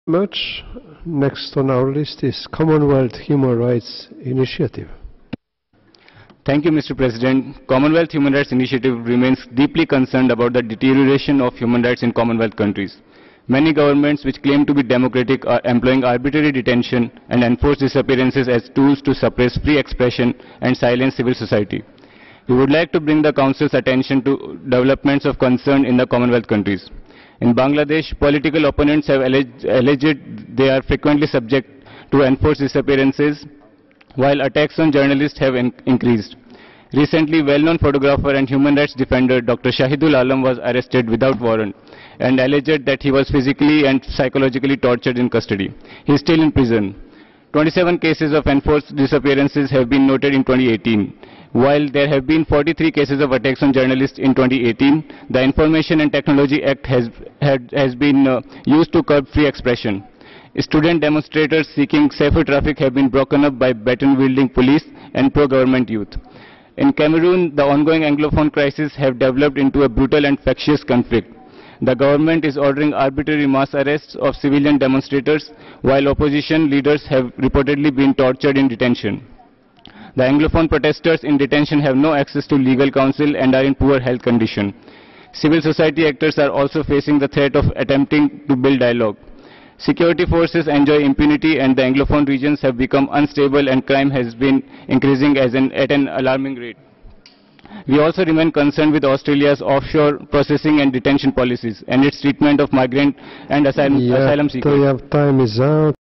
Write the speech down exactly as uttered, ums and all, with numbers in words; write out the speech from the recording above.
Much. Next on our list is Commonwealth Human Rights Initiative. Thank you, Mister President. Commonwealth Human Rights Initiative remains deeply concerned about the deterioration of human rights in Commonwealth countries. Many governments which claim to be democratic are employing arbitrary detention and enforced disappearances as tools to suppress free expression and silence civil society. We would like to bring the Council's attention to developments of concern in the Commonwealth countries. In Bangladesh, political opponents have alleged, alleged they are frequently subject to enforced disappearances, while attacks on journalists have in increased. Recently, well-known photographer and human rights defender Doctor Shahidul Alam was arrested without warrant and alleged that he was physically and psychologically tortured in custody. He is still in prison. twenty-seven cases of enforced disappearances have been noted in twenty eighteen. While there have been forty-three cases of attacks on journalists in twenty eighteen, the Information and Technology Act has, had, has been uh, used to curb free expression. Student demonstrators seeking safer traffic have been broken up by baton-wielding police and pro-government youth. In Cameroon, the ongoing Anglophone crisis have developed into a brutal and factious conflict. The government is ordering arbitrary mass arrests of civilian demonstrators, while opposition leaders have reportedly been tortured in detention. The Anglophone protesters in detention have no access to legal counsel and are in poor health condition. Civil society actors are also facing the threat of attempting to build dialogue. Security forces enjoy impunity and the Anglophone regions have become unstable and crime has been increasing as an, at an alarming rate. We also remain concerned with Australia's offshore processing and detention policies and its treatment of migrant and asylum, yeah, asylum seekers. Time is out.